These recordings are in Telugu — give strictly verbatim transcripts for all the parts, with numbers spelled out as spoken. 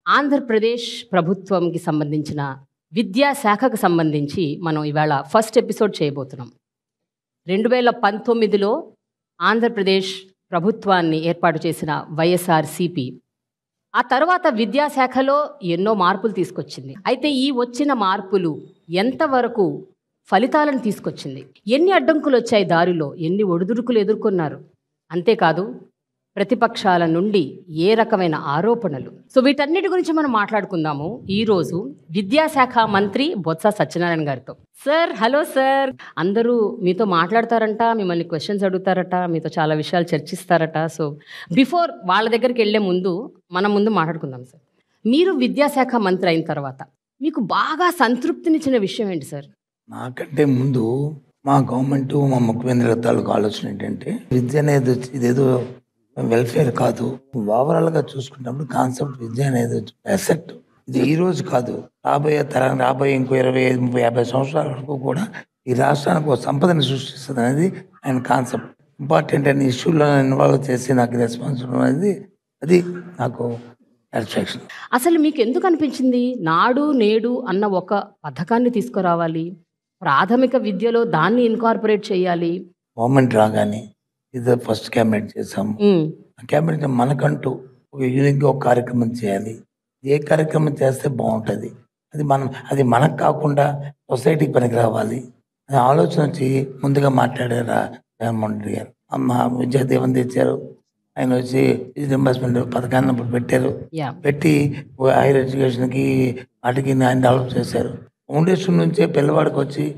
ఆంధ్రప్రదేశ్ ప్రభుత్వంకి సంబంధించిన విద్యా శాఖకు సంబంధించి మనం ఇవాళ ఫస్ట్ ఎపిసోడ్ చేయబోతున్నాం. రెండు వేల పంతొమ్మిదిలో ఆంధ్రప్రదేశ్ ప్రభుత్వాన్ని ఏర్పాటు చేసిన వైఎస్ఆర్సీపీ ఆ తర్వాత విద్యాశాఖలో ఎన్నో మార్పులు తీసుకొచ్చింది. అయితే ఈ వచ్చిన మార్పులు ఎంతవరకు ఫలితాలను తీసుకొచ్చింది? ఎన్ని అడ్డంకులు వచ్చాయి దారిలో? ఎన్ని ఒడిదుడుకులు ఎదుర్కొన్నారు? అంతేకాదు ప్రతిపక్షాల నుండి ఏ రకమైన ఆరోపణలు? సో వీటన్నిటి గురించి మనం మాట్లాడుకుందాము ఈరోజు విద్యాశాఖ మంత్రి బొత్స సత్యనారాయణ గారితో. Sir, hello sir. అందరూ మీతో మాట్లాడతారంట, మిమ్మల్ని క్వశ్చన్స్ అడుగుతారట, మీతో చాలా విషయాలు చర్చిస్తారట. సో బిఫోర్ వాళ్ళ దగ్గరికి వెళ్లే ముందు మనం ముందు మాట్లాడుకుందాం సార్. మీరు విద్యాశాఖ మంత్రి అయిన తర్వాత మీకు బాగా సంతృప్తినిచ్చిన విషయం ఏంటి సార్? నాకంటే ముందు మా గవర్నమెంట్ మా ముఖ్యమంత్రి తాలూకు ఆలోచన ఏంటంటే విద్య అనేది ఇదేదో వెల్ఫేర్ కాదు, ఓవరాల్గా చూసుకున్నప్పుడు కాన్సెప్ట్ విద్య అనేది అసెట్. ఇది ఈ రోజు కాదు, రాబోయే తరం రాబోయే ఇంకో ఇరవై ఐదు ముప్పై యాభై సంవత్సరాల వరకు కూడా ఈ రాష్ట్రానికి ఒక సంపదని సృష్టిస్తుంది అనేది ఆయన కాన్సెప్ట్. ఇంపార్టెంట్ అనే ఇష్యూలో ఇన్వాల్వ్ చేసి నాకు రెస్పాన్సిబుల్ అనేది అది నాకు సాటిస్ఫాక్షన్. అసలు మీకు ఎందుకు అనిపించింది నాడు నేడు అన్న ఒక పథకాన్ని తీసుకురావాలి, ప్రాథమిక విద్యలో దాన్ని ఇన్కార్పొరేట్ చేయాలి? గవర్నమెంట్ రాగానే ఇది ఫస్ట్ క్యాబినెట్ చేసాము. ఆ క్యాబినెట్ మనకంటూ ఒక యూనిక్గా ఒక కార్యక్రమం చేయాలి. ఏ కార్యక్రమం చేస్తే బాగుంటుంది, అది మనం అది మనకు కాకుండా సొసైటీకి పనికి రావాలి అని ఆలోచన వచ్చి ముందుగా మాట్లాడారు జగన్మోహన్ రెడ్డి గారు. అమ్మ విద్యాదీవెన తెచ్చారు, ఆయన వచ్చి రీఎంబర్స్మెంట్ పథకాన్ని అప్పుడు పెట్టారు. పెట్టి హైయర్ ఎడ్యుకేషన్కి వాటికి ఆయన డెవలప్ చేశారు. ఫౌండేషన్ నుంచే పిల్లవాడికి వచ్చి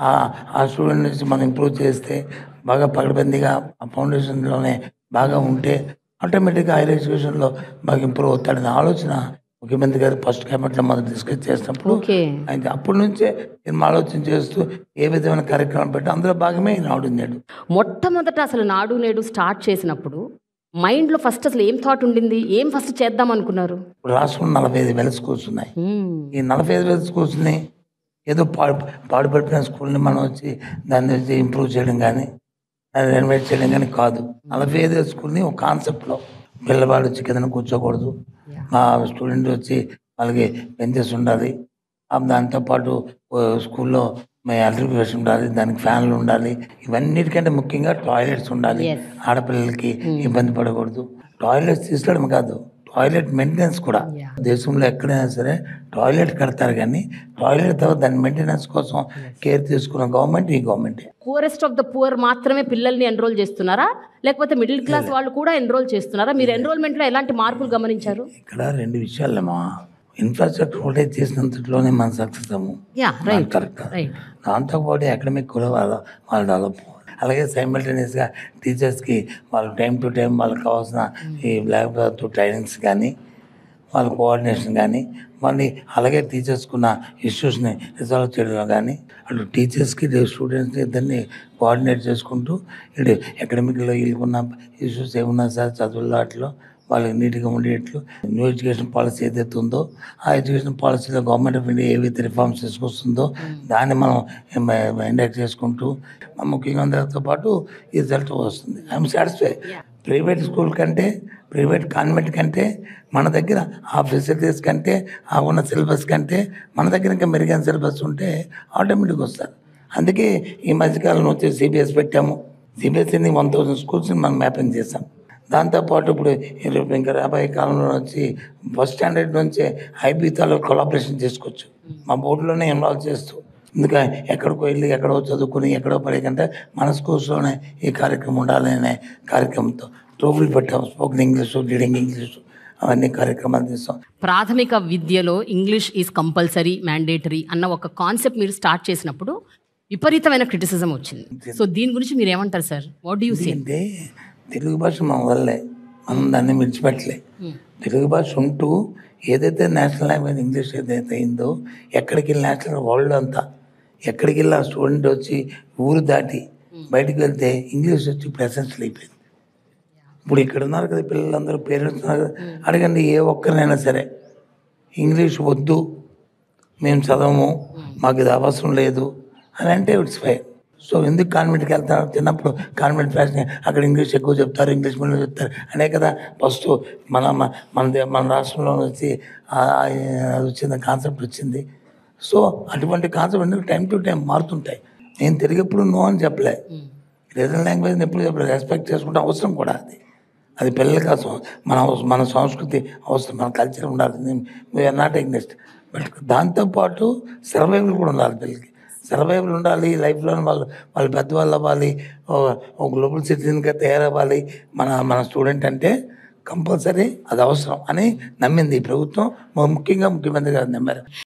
ఆ స్టూడెంట్ నుంచి మనం ఇంప్రూవ్ చేస్తే బాగా పకడ్బందీగా ఆ ఫౌండేషన్లోనే బాగా ఉంటే ఆటోమేటిక్గా హైయర్ ఎడ్యుకేషన్లో బాగా ఇంప్రూవ్ అవుతాడని ఆలోచన ముఖ్యమంత్రి గారు ఫస్ట్ క్యాబినెట్లో మనం డిస్కస్ చేసినప్పుడు ఆయన అప్పటి నుంచే నేను ఆలోచన చేస్తూ ఏ విధమైన కార్యక్రమం పెట్టి అందులో భాగమే నాడు నేడు. మొట్టమొదట అసలు నాడు నేడు స్టార్ట్ చేసినప్పుడు మైండ్లో ఫస్ట్ అసలు ఏం థాట్ ఉండింది? ఏం ఫస్ట్ చేద్దాం అనుకున్నారు? రాష్ట్రంలో నలభై ఐదు వేల స్కూల్స్ ఉన్నాయి. ఈ నలభై ఐదు వేల స్కూల్స్ని ఏదో పాడు పాడుపడిపోయిన స్కూల్ని మనం వచ్చి దాన్ని వచ్చి ఇంప్రూవ్ చేయడం కానీ దాన్ని రెనోవేట్ చేయడం కానీ కాదు. నలభై ఐదు వేల స్కూల్ని ఒక కాన్సెప్ట్లో పిల్లవాడు వచ్చి కింద కూర్చోకూడదు, మా స్టూడెంట్ వచ్చి వాళ్ళకి బెంచెస్ ఉండాలి, దాంతోపాటు స్కూల్లో ఎలక్ట్రిఫికేషన్ ఉండాలి, దానికి ఫ్యాన్లు ఉండాలి, ఇవన్నిటికంటే ముఖ్యంగా టాయిలెట్స్ ఉండాలి. ఆడపిల్లలకి ఇబ్బంది పడకూడదు. టాయిలెట్స్ తీసుకోవడం కాదు, టాయిలెట్ మెయింటెనెన్స్ కూడా. దేశంలో ఎక్కడైనా సరే టాయిలెట్ కడతారు, కానీ టాయిలెట్ తర్వాత దాని మెయింటెనెన్స్ కోసం కేర్ తీసుకున్న గవర్నమెంట్ ఈ government. Poorest of the poor మాత్రమే పిల్లల్ని ఎన్రోల్ చేస్తున్నారా, లేకపోతే మిడిల్ క్లాస్ వాళ్ళు కూడా ఎన్రోల్ చేస్తున్నారా? మీరు ఎన్రోల్మెంట్లో ఎలాంటి మార్పులు గమనించారు? ఇక్కడ రెండు విషయాలేమా, ఇన్ఫ్రాస్ట్రక్చర్ ఒకటే చేసినంతలోనే మనం సక్సెస్ అవ్వము, కరెక్ట్. దాంతోపాటు అకాడమిక్ కూడా వాళ్ళ వాళ్ళు డెవలప్. అలాగే సైమల్టేనియస్గా టీచర్స్కి వాళ్ళు టైం టు టైం వాళ్ళకి కావాల్సిన ఈ బ్లాక్ ట్రైనింగ్స్ కానీ వాళ్ళ కోఆర్డినేషన్ కానీ మళ్ళీ అలాగే టీచర్స్కున్న ఇష్యూస్ని రిజాల్వ్ చేయడంలో కానీ అటు టీచర్స్కి స్టూడెంట్స్ని ఇద్దరిని కోఆర్డినేట్ చేసుకుంటూ ఇటు అకాడమిక్లో వీళ్ళకున్న ఇష్యూస్ ఏమున్నా సార్ చదువుల్లో వాటిలో వాళ్ళకి నీట్గా ఉండేట్లు న్యూ ఎడ్యుకేషన్ పాలసీ ఏదైతే ఉందో ఆ ఎడ్యుకేషన్ పాలసీలో గవర్నమెంట్ ఆఫ్ ఇండియా ఏవైతే రిఫార్మ్స్ తీసుకొస్తుందో దాన్ని మనం ఇండెక్ట్ చేసుకుంటూ ముఖ్యంగా అందరితో పాటు ఈ రిజల్ట్ వస్తుంది. I'm satisfy. ప్రైవేట్ స్కూల్ కంటే ప్రైవేట్ కాన్వెంట్ కంటే మన దగ్గర ఆ ఫెసిలిటీస్ కంటే ఆ ఉన్న సిలబస్ కంటే మన దగ్గర ఇంకా మెరుగైన సిలబస్ ఉంటే ఆటోమేటిక్గా వస్తారు. అందుకే ఈ మధ్యకాలంలో వచ్చి సిబిఎస్ పెట్టాము. సిబిఎస్ఈని వన్ థౌసండ్ స్కూల్స్ని మనం మ్యాపింగ్ చేసాం. దాంతోపాటు ఇప్పుడు ఇంకా రాబోయే కాలంలో వచ్చి ఫస్ట్ స్టాండర్డ్ నుంచే ఐబీతాలో కొలాబరేషన్ చేసుకోవచ్చు మా బోర్డులోనే ఇన్వాల్వ్ చేస్తూ. ఇంకా ఎక్కడికో వెళ్ళి ఎక్కడో చదువుకుని ఎక్కడో పడేకంటే మన స్కూల్స్లోనే ఈ కార్యక్రమం ఉండాలనే కార్యక్రమంతో ట్రోఫీలు పెట్టాం. స్పోకెన్ ఇంగ్లీషు, రీడింగ్ ఇంగ్లీషు అవన్నీ కార్యక్రమాలు చేస్తాం. ప్రాథమిక విద్యలో ఇంగ్లీష్ ఈజ్ కంపల్సరీ మ్యాండేటరీ అన్న ఒక కాన్సెప్ట్ మీరు స్టార్ట్ చేసినప్పుడు విపరీతమైన క్రిటిసిజం వచ్చింది. సో దీని గురించి మీరు ఏమంటారు sir? What do you say? అంటే తెలుగు భాష మన వల్లే, మనం దాన్ని విడిచిపెట్టలే. తెలుగు భాష ఉంటూ ఏదైతే నేషనల్ లాంగ్వేజ్ ఇంగ్లీష్ ఏదైతే అయిందో ఎక్కడికి వెళ్ళి నేషనల్ వరల్డ్ అంతా ఎక్కడికి వెళ్ళి ఆ స్టూడెంట్ వచ్చి ఊరు దాటి బయటకు వెళ్తే ఇంగ్లీష్ వచ్చి ప్రెసెన్స్లో అయిపోయింది. ఇప్పుడు ఇక్కడ ఉన్నారు కదా పిల్లలందరూ, పేరెంట్స్ ఉన్నారు కదా, అడగండి ఏ ఒక్కరినైనా సరే ఇంగ్లీష్ వద్దు మేము చదవము మాకు ఇది అవసరం లేదు అని అంటే ఇట్స్ ఫైన్. సో ఎందుకు కాన్వెంట్కి వెళ్తారు? చిన్నప్పుడు కాన్వెంట్ ఫ్యాషన్, అక్కడ ఇంగ్లీష్ ఎక్కువ చెప్తారు, ఇంగ్లీష్ మీడియం చెప్తారు అనే కదా ఫస్ట్ మన మన దే- మన రాష్ట్రంలో వచ్చి ఆ- ఆ- అది వచ్చింది, కాన్సెప్ట్ వచ్చింది. సో అటువంటి కాన్సెప్ట్ ఎందుకు టైం టు టైం మారుతుంటాయి. నేను తెలుగు ఎప్పుడు నో అని చెప్పలే, రీజనల్ లాంగ్వేజ్ని ఎప్పుడు చెప్పలేదు, రెస్పెక్ట్ చేసుకుంటే అవసరం కూడా అది. అది పిల్లల కోసం మన అవస- మన సంస్కృతి అవసరం, మన కల్చర్ ఉండాలి. వీఆర్ నాట్ ఎగ్నెస్ట్, బట్ దాంతోపాటు సర్వైవల్ కూడా ఉండాలి పిల్లలకి. సర్వైవల్ ఉండాలి లైఫ్లో, వాళ్ళు వాళ్ళు పెద్దవాళ్ళు అవ్వాలి, ఒక గ్లోబల్ సిటిజన్గా తయారవ్వాలి మన మన స్టూడెంట్ అంటే కంపల్సరీ అది అవసరం అని నమ్మింది ఈ ప్రభుత్వం, ముఖ్యంగా ముఖ్యమంత్రి గారు నమ్మారు.